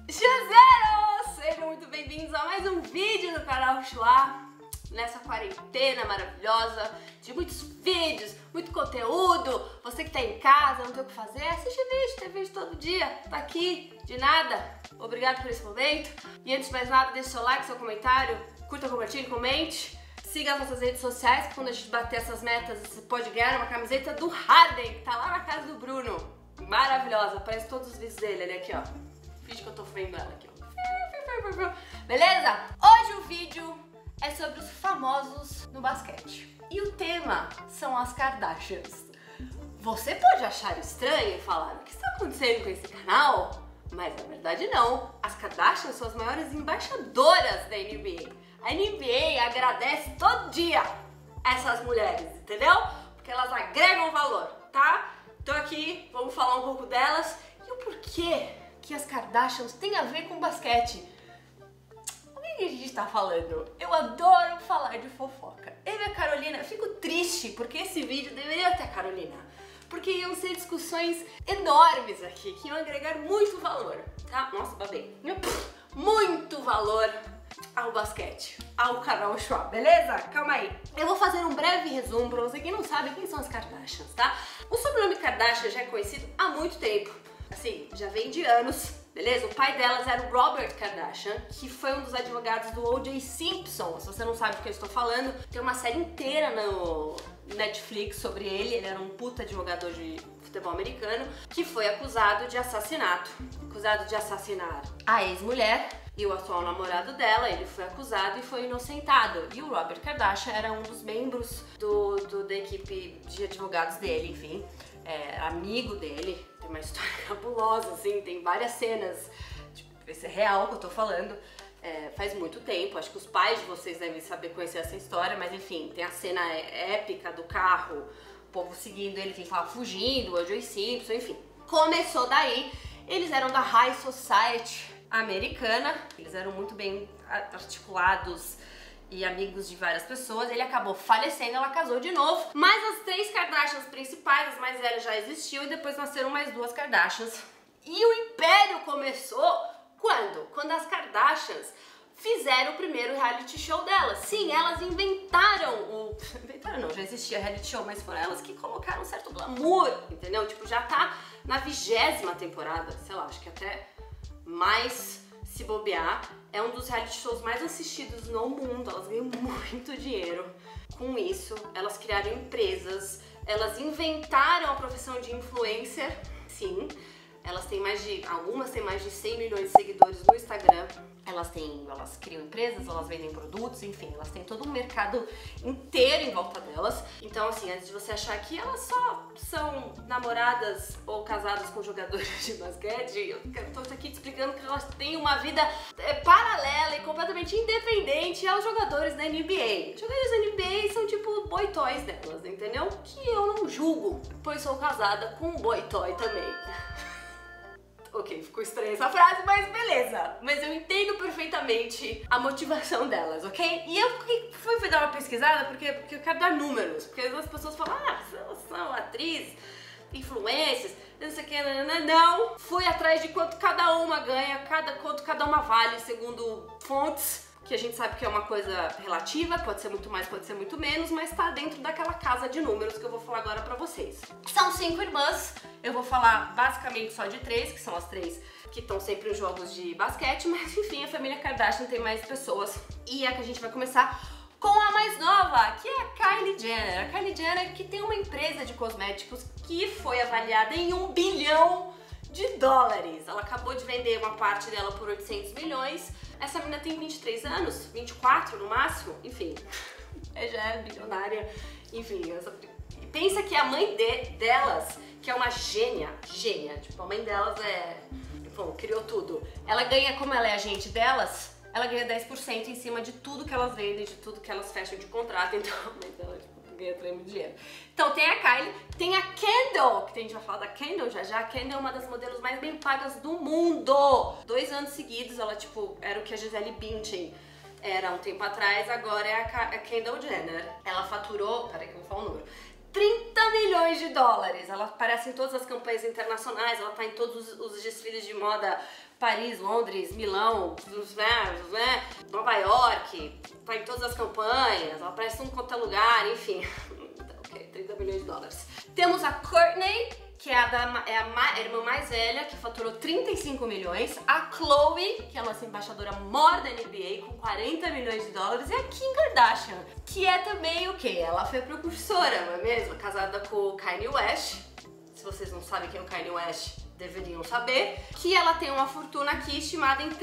Chazeiros! Sejam muito bem-vindos a mais um vídeo do canal Chua. Nessa quarentena maravilhosa, de muitos vídeos, muito conteúdo. Você que tá em casa, não tem o que fazer, assiste vídeo, tem vídeo todo dia. Tá aqui, de nada. Obrigado por esse momento. E antes de mais nada, deixe seu like, seu comentário, curta, compartilhe, comente. Siga as nossas redes sociais, que quando a gente bater essas metas, você pode ganhar uma camiseta do Harden, que tá lá na casa do Bruno. Maravilhosa, aparece todos os vídeos dele, ali aqui, ó. Finge que eu tô vendo ela aqui, ó. Beleza? Hoje o vídeo é sobre os famosos no basquete. E o tema são as Kardashians. Você pode achar estranho e falar, o que está acontecendo com esse canal? Mas na verdade não. As Kardashians são as maiores embaixadoras da NBA. A NBA agradece todo dia essas mulheres, entendeu? Porque elas agregam valor, tá? Tô aqui, vamos falar um pouco delas e o porquê que as Kardashians têm a ver com basquete. O que a gente tá falando? Eu adoro falar de fofoca. Eu e a Carolina, eu fico triste porque esse vídeo deveria ter a Carolina. Porque iam ser discussões enormes aqui, que iam agregar muito valor, tá? Nossa, babei. Muito valor ao basquete, ao canal Chua, beleza? Calma aí. Eu vou fazer um breve resumo pra você que não sabe quem são as Kardashians, tá? O sobrenome Kardashian já é conhecido há muito tempo. Assim, já vem de anos, beleza? O pai delas era o Robert Kardashian, que foi um dos advogados do O.J. Simpson. Se você não sabe do que eu estou falando, tem uma série inteira no Netflix sobre ele. Ele era um puta advogado de futebol americano que foi acusado de assassinato. Acusado de assassinar a ex-mulher e o atual namorado dela. Ele foi acusado e foi inocentado. E o Robert Kardashian era um dos membros da equipe de advogados dele, enfim. Amigo dele. Tem uma história cabulosa, assim, tem várias cenas. Tipo, esse é real que eu tô falando. Faz muito tempo, acho que os pais de vocês devem saber conhecer essa história, mas enfim, tem a cena épica do carro, o povo seguindo ele, quem tava fugindo, o O.J. Simpson, enfim. Começou daí, eles eram da High Society americana, eles eram muito bem articulados e amigos de várias pessoas. Ele acabou falecendo, ela casou de novo, mas as três Kardashians principais, as mais velhas já existiam e depois nasceram mais duas Kardashians. E o império começou quando? Quando as Kardashians fizeram o primeiro reality show delas. Sim, elas inventaram Inventaram não, já existia reality show, mas foram elas que colocaram um certo glamour, entendeu? Tipo, já tá na 20ª temporada, sei lá, acho que até mais se bobear. É um dos reality shows mais assistidos no mundo, elas ganham muito dinheiro com isso. Elas criaram empresas, elas inventaram a profissão de influencer, sim. Algumas têm mais de 100 milhões de seguidores no Instagram. Elas criam empresas, elas vendem produtos, enfim, elas têm todo um mercado inteiro em volta delas. Então, assim, antes de você achar que elas só são namoradas ou casadas com jogadores de basquete, eu tô aqui te explicando que elas têm uma vida paralela e completamente independente aos jogadores da NBA. Os jogadores da NBA são tipo boy toys delas, entendeu? Que eu não julgo, pois sou casada com um boy toy também. Ok, ficou estranha essa frase, mas beleza. Mas eu entendo perfeitamente a motivação delas, ok? E eu fui dar uma pesquisada porque eu quero dar números. Porque as pessoas falam, são atrizes, influências, não sei o que, não. Fui atrás de quanto cada uma ganha, quanto cada uma vale, segundo fontes, que a gente sabe que é uma coisa relativa, pode ser muito mais, pode ser muito menos, mas tá dentro daquela casa de números que eu vou falar agora pra vocês. São 5 irmãs, eu vou falar basicamente só de 3, que são as 3 que estão sempre em jogos de basquete, mas enfim, a família Kardashian tem mais pessoas. E é que a gente vai começar com a mais nova, que é a Kylie Jenner. A Kylie Jenner que tem uma empresa de cosméticos que foi avaliada em $1 bilhão. Ela acabou de vender uma parte dela por 800 milhões. Essa menina tem 23 anos, 24 no máximo, enfim, já é bilionária, enfim. Pensa que a mãe delas, que é uma gênia, tipo, a mãe delas criou tudo. Ela ganha, como ela é agente delas, ela ganha 10% em cima de tudo que elas vendem, de tudo que elas fecham de contrato, então a mãe dela, tipo, ganha tremendo dinheiro. Então tem a Kylie, tem a Kendall, que a gente vai falar da Kendall já. A Kendall é uma das modelos mais bem pagas do mundo. 2 anos seguidos, ela tipo, era o que a Gisele Bündchen era um tempo atrás, agora é a Kendall Jenner. Ela faturou, peraí que eu vou falar o número, $30 milhões. Ela aparece em todas as campanhas internacionais, ela tá em todos os desfiles de moda Paris, Londres, Milão, Nova York, tá em todas as campanhas, ela aparece em tudo quanto é lugar, enfim. Ok, 30 milhões de dólares. Temos a Courtney, que é a irmã mais velha, que faturou 35 milhões. A Khloe, que é a nossa embaixadora maior da NBA, com 40 milhões de dólares. E a Kim Kardashian, que é também o quê? Ela foi precursora, não é mesmo? Casada com o Kanye West. Se vocês não sabem quem é o Kanye West, deveriam saber. Que ela tem uma fortuna aqui estimada em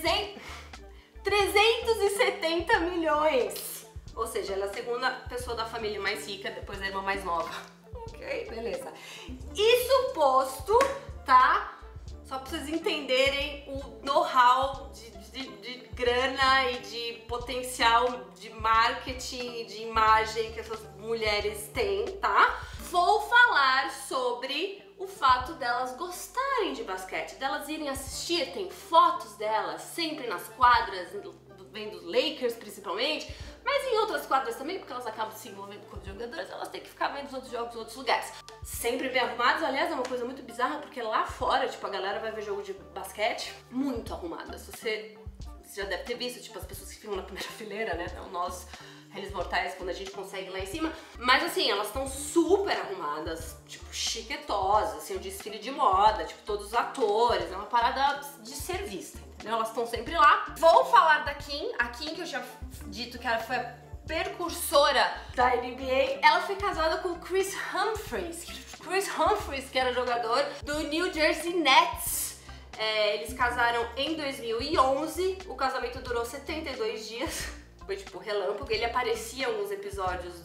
370 milhões. Ou seja, ela é a segunda pessoa da família mais rica, depois da irmã mais nova. Ok, beleza. Isso posto, tá? Só pra vocês entenderem o know-how de grana e de potencial de marketing, de imagem que essas mulheres têm, tá? Vou falar sobre o fato delas gostarem de basquete, delas irem assistir, tem fotos delas sempre nas quadras, vendo os Lakers principalmente, mas em outras quadras também, porque elas acabam se envolvendo com os jogadores, elas têm que ficar vendo os outros jogos em outros lugares. Sempre bem arrumadas, aliás, é uma coisa muito bizarra, porque lá fora, tipo, a galera vai ver jogo de basquete muito arrumada. Você já deve ter visto, tipo, as pessoas que ficam na primeira fileira, né? Então, nós, réis mortais, quando a gente consegue ir lá em cima. Mas, assim, elas estão super arrumadas, tipo, chiquetosas, assim, o desfile de moda, tipo, todos os atores, é uma parada de ser vista, entendeu? Elas estão sempre lá. Vou falar da Kim, a Kim que eu já dito que ela foi a precursora da NBA. Ela foi casada com o Chris Humphries. Chris Humphries, que era jogador do New Jersey Nets. Eles casaram em 2011, o casamento durou 72 dias, foi tipo relâmpago. Ele aparecia em alguns episódios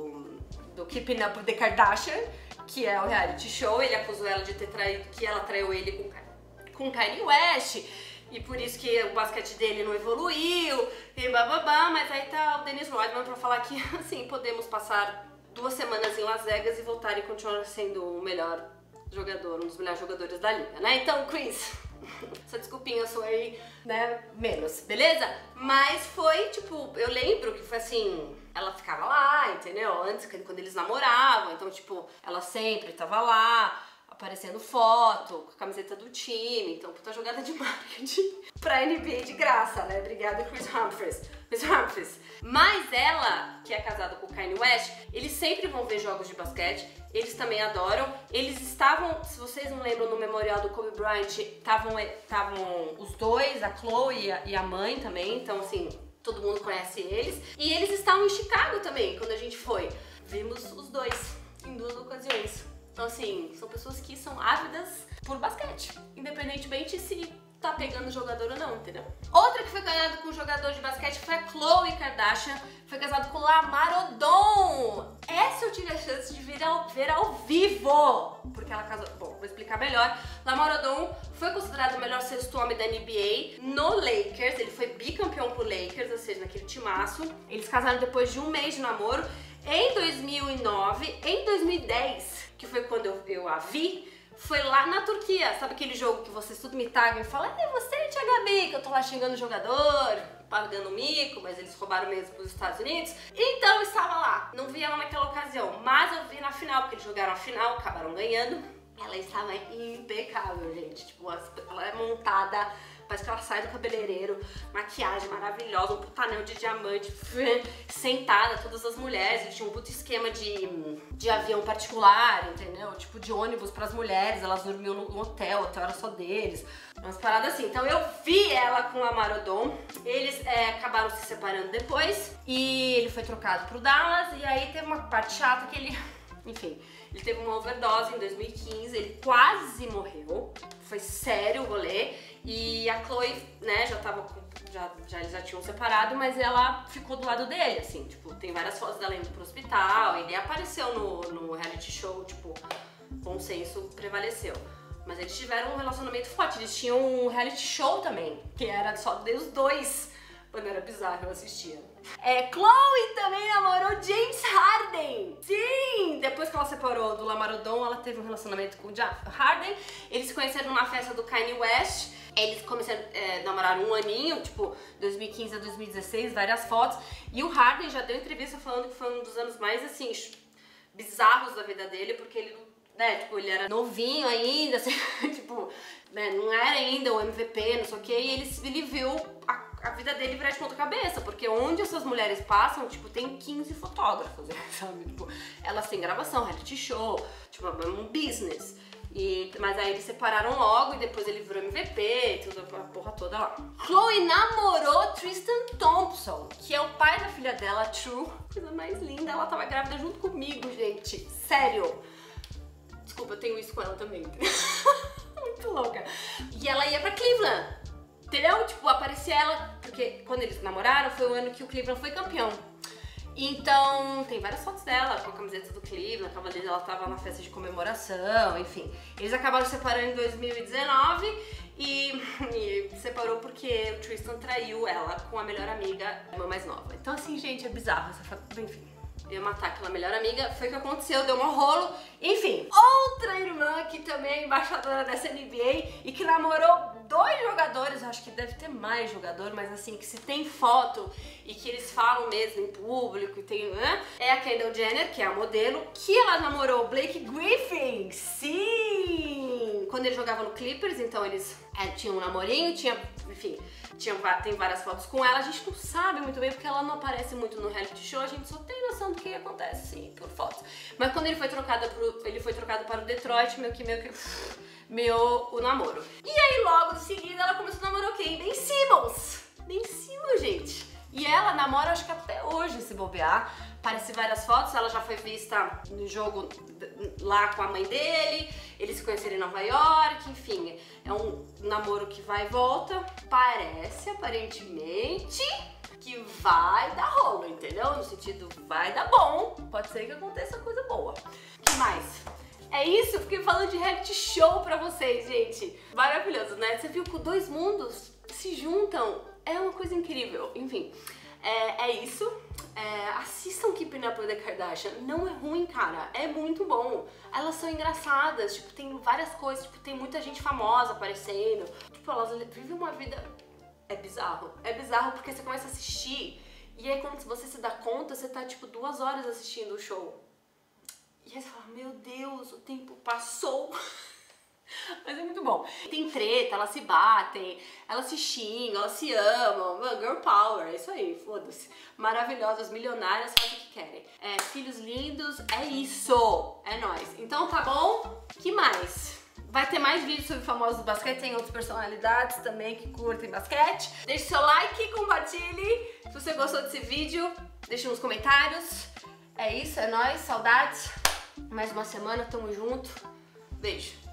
do Keeping Up with the Kardashian, que é o reality show. Ele acusou ela de ter traído, que ela traiu ele com Kanye West, e por isso que o basquete dele não evoluiu, e bababá. Mas aí tá o Dennis Rodman pra falar que, assim, podemos passar 2 semanas em Las Vegas e voltar e continuar sendo o melhor jogador, um dos melhores jogadores da liga, né? Então, Chris, essa desculpinha sua aí, né, menos, beleza? Mas foi, tipo, eu lembro que foi assim, ela ficava lá, entendeu? Antes, quando eles namoravam, então, tipo, ela sempre tava lá, aparecendo foto, com a camiseta do time, então, puta jogada de marketing pra NBA de graça, né? Obrigada, Chris Humphries. Mas ela, que é casada com o Kanye West, eles sempre vão ver jogos de basquete, eles também adoram. Eles estavam, se vocês não lembram, no memorial do Kobe Bryant, estavam os dois, a Khloe e a mãe também, então, assim, todo mundo conhece eles. E eles estavam em Chicago também, quando a gente foi. Vimos os dois em 2 ocasiões. Então, assim, são pessoas que são ávidas por basquete, independentemente se tá pegando jogador ou não, entendeu? Outra que foi casada com um jogador de basquete foi a Khloe Kardashian, foi casada com o Lamar Odom. Essa eu tive a chance de ver ao vivo, porque ela casou... Bom, vou explicar melhor. Lamar Odom foi considerado o melhor sexto homem da NBA no Lakers, ele foi bicampeão pro Lakers, ou seja, naquele timaço. Eles casaram depois de 1 mês de namoro, em 2009, em 2010, que foi quando eu a vi, foi lá na Turquia. Sabe aquele jogo que vocês tudo me tagam e falam: é você, Tia Gabi, que eu tô lá xingando o jogador, pagando mico, mas eles roubaram mesmo pros Estados Unidos? Então eu estava lá, não vi ela naquela ocasião, mas eu vi na final, porque eles jogaram a final, acabaram ganhando. Ela estava impecável, gente, tipo, ela é montada, parece que ela sai do cabeleireiro, maquiagem maravilhosa, um puta anel de diamante, sentada, todas as mulheres, e tinha um puto esquema de avião particular, entendeu? Tipo, de ônibus pras mulheres, elas dormiam no hotel, o hotel era só deles, umas paradas assim. Então eu vi ela com o Lamar Odom, eles acabaram se separando depois, e ele foi trocado pro Dallas, e aí teve uma parte chata que ele, enfim... Ele teve uma overdose em 2015, ele quase morreu, foi sério o rolê, e a Khloe, né, eles já tinham separado, mas ela ficou do lado dele, assim, tipo, tem várias fotos dela indo pro hospital, ele apareceu no reality show, tipo, bom senso prevaleceu. Mas eles tiveram um relacionamento forte, eles tinham um reality show também, que era só dos dois, quando era bizarro, eu assistia. Khloe também namorou James Harden. Sim! Depois que ela separou do Lamar Odom, ela teve um relacionamento com o Harden. Eles se conheceram numa festa do Kanye West. Eles começaram a namorar 1 aninho, tipo, 2015 a 2016, várias fotos. E o Harden já deu entrevista falando que foi um dos anos mais, assim, bizarros da vida dele, porque ele né, tipo, ele era novinho ainda, assim, tipo, né, não era ainda o MVP, não sei o que, e ele viu a vida dele virar de ponta cabeça, porque onde essas mulheres passam, tipo, tem 15 fotógrafos, sabe? Tipo, elas têm gravação, reality show, tipo, é um business. Mas aí eles separaram logo e depois ele virou MVP, tudo, a porra toda lá. Khloe namorou Tristan Thompson, que é o pai da filha dela, True. Coisa mais linda, ela tava grávida junto comigo, gente. Sério. Desculpa, eu tenho isso com ela também. Muito louca. E ela ia pra Cleveland. Entendeu? Tipo, aparecia ela, porque quando eles namoraram foi o ano que o Cleveland foi campeão. Então, tem várias fotos dela com a camiseta do Cleveland, a cavaleira dela tava na festa de comemoração, enfim. Eles acabaram separando em 2019 e separou porque o Tristan traiu ela com a melhor amiga, a irmã mais nova. Então, assim, gente, é bizarro essa foto, enfim. Ia matar aquela melhor amiga, foi o que aconteceu, deu um rolo, enfim. Outra irmã que também é embaixadora dessa NBA e que namorou 2 jogadores, acho que deve ter mais jogador, mas assim, que se tem foto e que eles falam mesmo em público e tem, né? É a Kendall Jenner, que é a modelo, que ela namorou o Blake Griffin, sim! Quando ele jogava no Clippers, então eles tinham um namorinho, enfim, tem várias fotos com ela, a gente não sabe muito bem porque ela não aparece muito no reality show, a gente só tem noção do que acontece, sim, por fotos. Mas quando ele foi trocado para o Detroit, meio que meio o namoro. E aí logo em seguida ela começou a namorar quem? Ben Simmons! Ben Simmons, gente! E ela namora, acho que até hoje, se bobear. Aparece várias fotos, ela já foi vista no jogo lá com a mãe dele, eles se conheceram em Nova York, enfim. É um namoro que vai e volta. Parece, aparentemente, que vai dar rolo, entendeu? No sentido, vai dar bom. Pode ser que aconteça coisa boa. O que mais? É isso, eu fiquei falando de reality show pra vocês, gente. Maravilhoso, né? Você viu que 2 mundos se juntam, é uma coisa incrível. Enfim, é isso. Assistam Keeping Up with the Kardashian. Não é ruim, cara. É muito bom. Elas são engraçadas. Tipo, tem várias coisas. Tipo, tem muita gente famosa aparecendo. Tipo, elas vivem uma vida... É bizarro. É bizarro porque você começa a assistir e aí quando você se dá conta, você tá, tipo, 2 horas assistindo o show. E aí você fala, meu Deus, o tempo passou. Mas é muito bom. Tem treta, elas se batem, elas se xingam, elas se amam. Girl power, é isso aí, foda-se. Maravilhosas, milionárias, fazem o que querem. Filhos lindos, é isso. É nóis. Então tá bom? Que mais? Vai ter mais vídeos sobre famosos do basquete, tem outras personalidades também que curtem basquete. Deixe seu like, compartilhe. Se você gostou desse vídeo, deixe nos comentários. É isso, é nóis, saudades. Mais uma semana, tamo junto. Beijo.